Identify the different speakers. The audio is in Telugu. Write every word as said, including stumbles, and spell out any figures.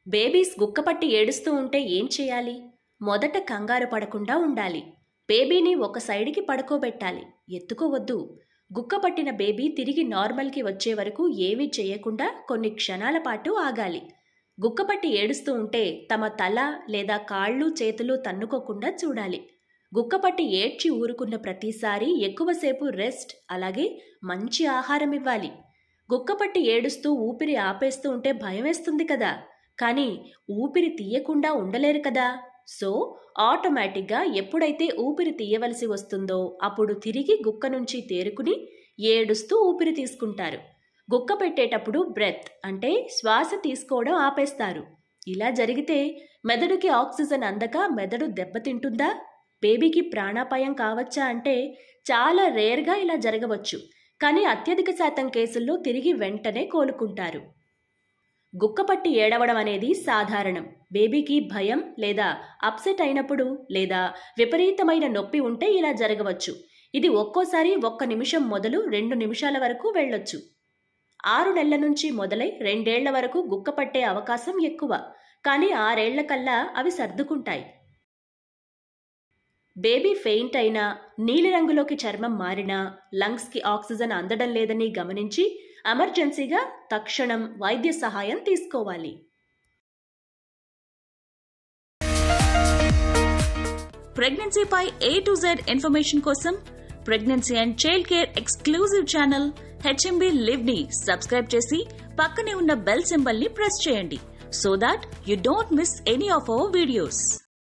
Speaker 1: బేబీస్ గుక్కపట్టి ఏడుస్తూ ఉంటే ఏం చేయాలి? మొదట కంగారు పడకుండా ఉండాలి. బేబీని ఒక సైడ్కి పడుకోబెట్టాలి, ఎత్తుకోవద్దు. గుక్కపట్టిన బేబీ తిరిగి నార్మల్కి వచ్చే వరకు ఏమీ చేయకుండా కొన్ని క్షణాల పాటు ఆగాలి. గుక్కపట్టి ఏడుస్తూ ఉంటే తమ తల లేదా కాళ్ళు చేతులు తన్నుకోకుండా చూడాలి. గుక్కపట్టి ఏడ్చి ఊరుకున్న ప్రతిసారి ఎక్కువసేపు రెస్ట్ అలాగే మంచి ఆహారం ఇవ్వాలి. గుక్కపట్టి ఏడుస్తూ ఊపిరి ఆపేస్తూ ఉంటే భయమేస్తుంది కదా, కానీ ఊపిరి తీయకుండా ఉండలేరు కదా. సో ఆటోమేటిక్గా ఎప్పుడైతే ఊపిరి తీయవలసి వస్తుందో అప్పుడు తిరిగి గుక్క నుంచి తేరుకుని ఏడుస్తూ ఊపిరి తీసుకుంటారు. గుక్క పెట్టేటప్పుడు బ్రెత్ అంటే శ్వాస తీసుకోవడం ఆపేస్తారు. ఇలా జరిగితే మెదడుకి ఆక్సిజన్ అందక మెదడు దెబ్బతింటుందా, బేబీకి ప్రాణాపాయం కావచ్చా అంటే చాలా రేర్గా ఇలా జరగవచ్చు, కానీ అత్యధిక శాతం కేసుల్లో తిరిగి వెంటనే కోలుకుంటారు. గుక్కపట్టి ఏడవడం అనేది సాధారణం. బేబీకి భయం లేదా అప్సెట్ అయినప్పుడు లేదా విపరీతమైన నొప్పి ఉంటే ఇలా జరగవచ్చు. ఇది ఒక్కోసారి ఒక్క నిమిషం మొదలు రెండు నిమిషాల వరకు వెళ్ళొచ్చు. ఆరు నెలల నుంచి మొదలై రెండేళ్ల వరకు గుక్కపట్టే అవకాశం ఎక్కువ, కానీ ఆరేళ్ల కల్లా అవి సర్దుకుంటాయి. బేబీ ఫెయింట్ అయినా, నీలిరంగులోకి చర్మం మారినా, లంగ్స్కి ఆక్సిజన్ అందడం లేదని గమనించి ఎమర్జెన్సీగా తక్షణం వైద్య సహాయం తీసుకోవాలి.
Speaker 2: ప్రెగ్నెన్సీపై ఏ టు జెడ్ ఇన్ఫర్మేషన్ కోసం pregnancy and child care exclusive channel HMB live ని సబ్స్క్రైబ్ చేసి పక్కనే ఉన్న బెల్ సింబల్ ని ప్రెస్ చేయండి, so that you don't miss any of our videos.